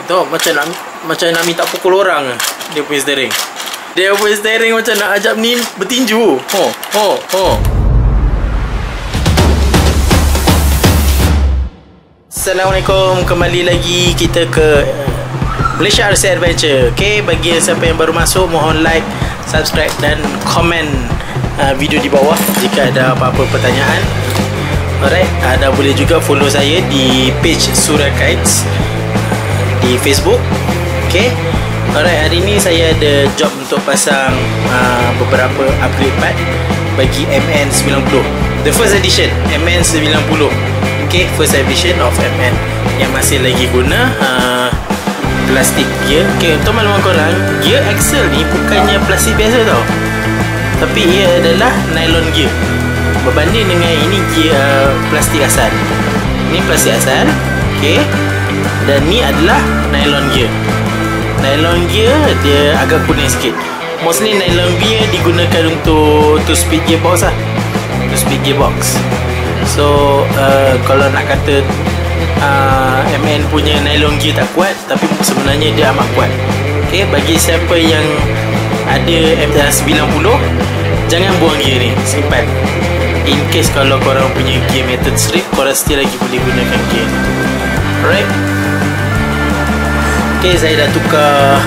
Tengok macam nak minta pukul orang dia punya steering. Dia punya steering macam nak ajak ni bertinju. Assalamualaikum, kembali lagi kita ke Malaysia RC Adventure. Okay, bagi siapa yang baru masuk, mohon like, subscribe dan komen video di bawah jika ada apa-apa pertanyaan. Alright, anda boleh juga follow saya di page Surya Kites di Facebook. Okay, alright, hari ni saya ada job untuk pasang beberapa upgrade part bagi MN90, the first edition MN90. Okay, first edition of MN yang masih lagi guna plastik gear. Okay, untuk makluman korang, gear axle ni bukannya plastik biasa tau, tapi ia adalah nylon gear. Berbanding dengan ini gear plastik asal. Ini plastik asal, okay, dan ni adalah nylon gear. Nylon gear dia agak kuning sikit. Mostly nylon gear digunakan untuk 2-speed gearbox lah, 2-speed gearbox. So kalau nak kata MN punya nylon gear tak kuat, tapi sebenarnya dia amat kuat. Okay, bagi siapa yang ada MN90, jangan buang gear ni, simpan. In case kalau korang punya gear metal strip, korang still lagi boleh gunakan gear ni. Alright. Okay, saya dah tukar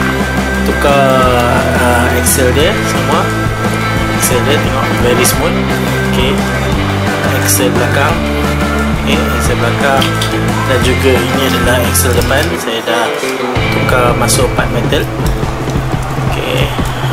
axle dia semua. Axle dia tengok very smooth. Okay, axle belakang, okay, axle belakang, dan juga ini adalah axle depan. Saya dah tukar masuk part metal. Okay,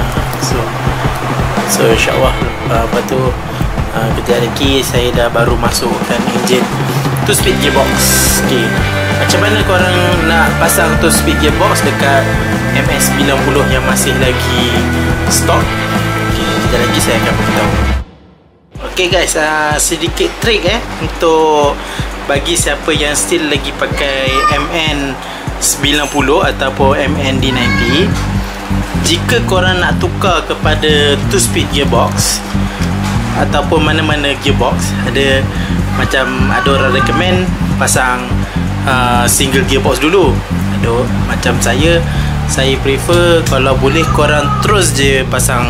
so insyaAllah lepas tu kejap lagi saya dah baru masukkan enjin 2-speed gearbox. Okay, macam mana korang nak pasang 2-speed gearbox dekat MS90 yang masih lagi stok? Okay, kejap lagi saya akan beritahu. Okay guys, sedikit trik untuk bagi siapa yang still lagi pakai MN90 ataupun MND90. Jika korang nak tukar kepada 2-speed gearbox ataupun mana-mana gearbox, ada orang recommend pasang single gearbox dulu. Ada macam saya prefer kalau boleh korang terus je pasang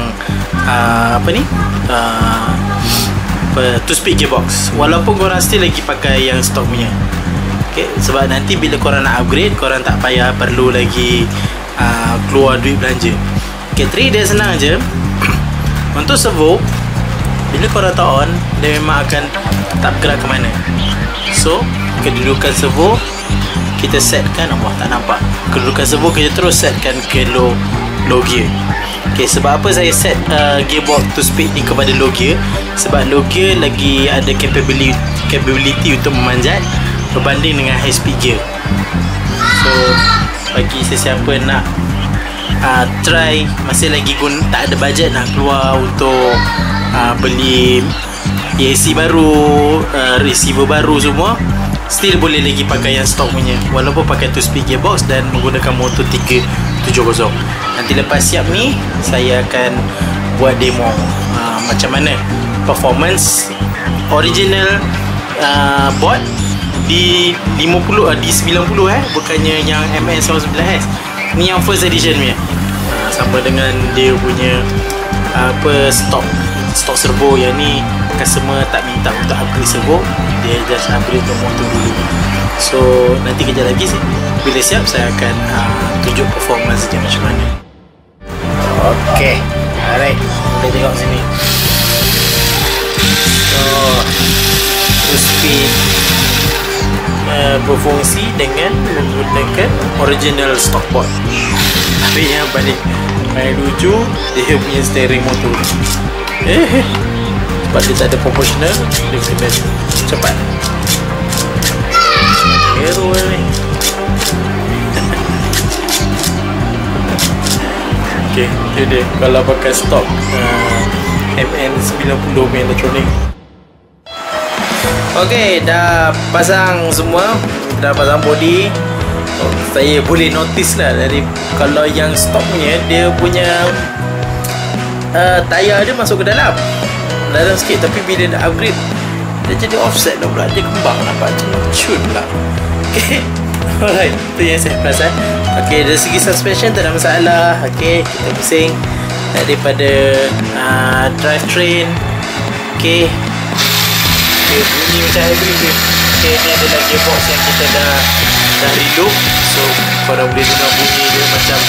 2-speed gearbox walaupun korang still lagi pakai yang stok punya. Okay, sebab nanti bila korang nak upgrade, korang tak payah perlu lagi keluar duit belanja. Okay, trik dia senang je. Untuk servo, bila korang tak on, dia memang akan tak bergerak ke mana. So, kedudukan servo kita setkan, tak nampak. Kedudukan servo kita terus setkan ke low gear. Okay, sebab apa saya set gearbox 2-speed ni kepada low gear? Sebab low gear lagi ada capability untuk memanjat berbanding dengan high speed gear. So, bagi sesiapa nak try, masih lagi tak ada bajet nak keluar untuk beli ESC baru, receiver baru semua, still boleh lagi pakai yang stok punya walaupun pakai 2-speed gearbox dan menggunakan motor 370. Nanti lepas siap ni, saya akan buat demo macam mana performance original board di 50 di 90 bukannya yang MN19. Ni yang first edition punya, sama dengan dia punya stok servo. Yang ni customer tak minta untuk upgrade servo, dia just upgrade untuk motor dulu. So nanti kejap lagi bila siap saya akan tunjuk performance dia macam mana. Okay, alright, kita tengok sini. So 2-speed berfungsi dengan menggunakan original stock board. Tapi yang paling lucu, dia punya steering motor sebab dia tak ada proportional, dia kena cepat. Hero ni. Okay, itu dia kalau pakai stock MN90 punya elektronik. Okay, dah pasang semua, dah pasang body. Saya boleh notice lah dari kalau yang stock punya, dia punya tayar dia masuk ke dalam sikit, tapi bila dah upgrade dia jadi offset dah pula, dia kembang nampak macam cun pula. Okay, Alright, itu yang saya perasan. Okay, dari segi suspension tak ada masalah. Okay, kita pusing daripada drivetrain. Okay, bunyi macam hybrid tu. Okay, ni adalah gearbox yang kita dah relook. So korang boleh dengar bunyi dia macam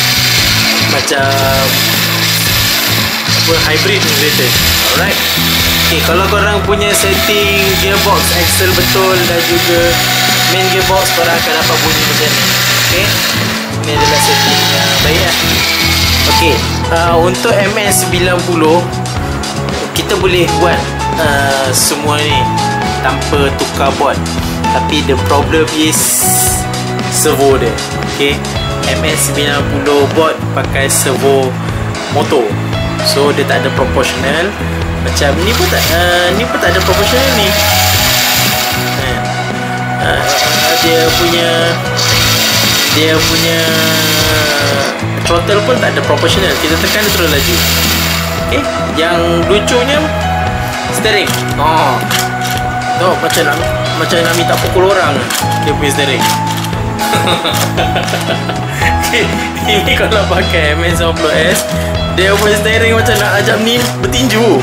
apa, hybrid kereta. Alright. Okay, kalau korang punya setting gearbox axle betul dan juga main gearbox, korang akan dapat bunyi macam ni. Okay, ini adalah setting yang baik lah. Okay, untuk MN90 kita boleh buat semua ni tanpa tukar board, tapi the problem is servo dia. Okay, MN90 board pakai servo motor, so dia tak ada proportional. Macam ni pun tak ada proportional ni. Dia punya throttle pun tak ada proportional. Kita tekan dia terus laju. Okay, yang lucunya steering. Tu macam Nami tak pukul orang dia punya steering. Okay, ini kalau pakai MN90S, dia punya steering macam nak ajak ni bertinju.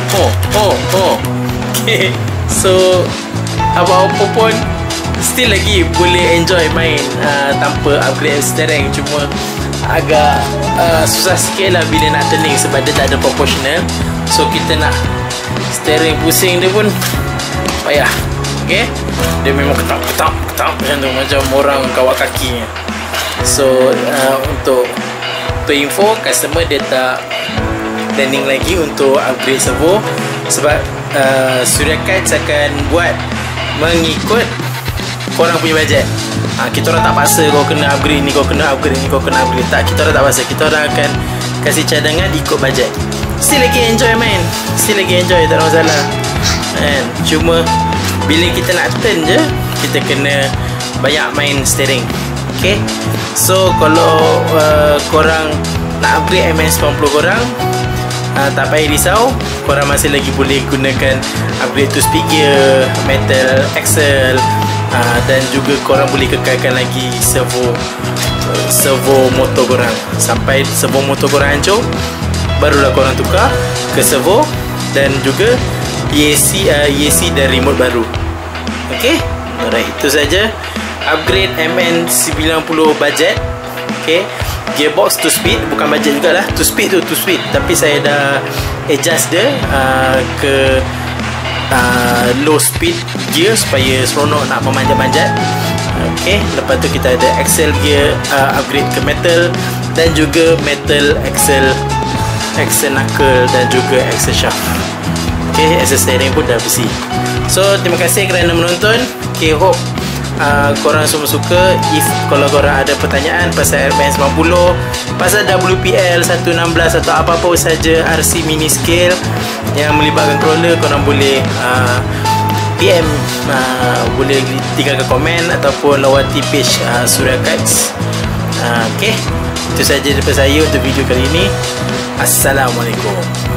Okay, so apa-apa pun still lagi boleh enjoy main tanpa upgrade steering. Cuma agak susah sikit lah bila nak turning sebab dia tak ada proportional. So kita nak steering pusing dia pun payah. Okay, dia memang ketak macam tu, macam orang kawat kakinya. So untuk info, customer dia tak planning lagi untuk upgrade servo sebab Surya Kites akan buat mengikut korang punya bajet. Kita orang tak paksa kau kena upgrade ni, kau kena upgrade ni, kau kena upgrade. Tak, kita orang tak paksa. Kita orang akan kasih cadangan ikut bajet. Still lagi enjoy main, still lagi enjoy, tak ada masalah. Cuma bila kita nak turn je, kita kena banyak main steering. Okay, so kalau korang nak upgrade MN90 korang, tak payah risau. Korang masih lagi boleh gunakan upgrade to speed gear, metal axle, dan juga korang boleh kekalkan lagi servo motor korang sampai servo motor korang hancur, barulah korang tukar ke servo dan juga EAC dan remote baru. Okay, alright, itu saja upgrade MN90 budget. Okay, gearbox 2 speed, bukan budget jugalah, 2 speed tu 2 speed, tapi saya dah adjust dia ke low speed gear supaya seronok nak memanjat-manjat. Okay, lepas tu kita ada axle gear upgrade ke metal dan juga metal axle knuckle dan juga axle shaft. Okay, axle steering pun dah besi. So terima kasih kerana menonton. Okay, hope korang semua suka. Kalau korang ada pertanyaan pasal MN90, pasal WPL 116 atau apa-apa saja RC mini scale yang melibatkan crawler, korang boleh PM, boleh tinggalkan komen ataupun lawati page Surya Kites. Okay, itu saja daripada saya untuk video kali ini. Assalamualaikum.